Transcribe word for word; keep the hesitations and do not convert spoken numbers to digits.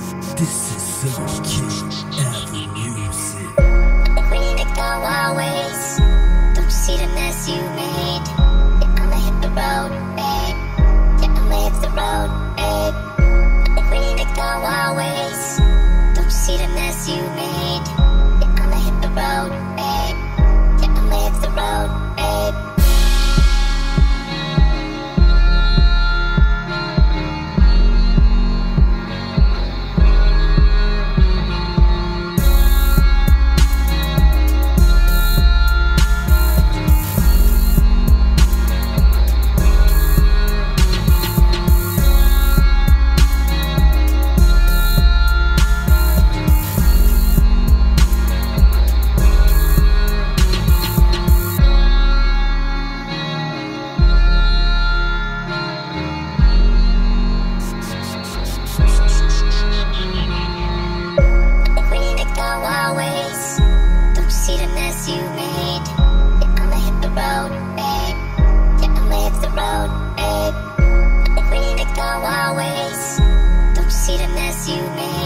This is some King Avenue music. We need to go our ways. Don't you see the mess you made? Yeah, I'ma hit the road, babe. Yeah, I'ma hit the road, babe. I think we need to go our ways. Don't you see the mess you made? Yeah, I'ma hit the road, babe. Yeah, I'ma hit the road, babe. See the mess you made? Yeah, I'ma hit the road, babe. Yeah, I'ma hit the road, babe. I think we need to go our ways. Don't you see the mess you made?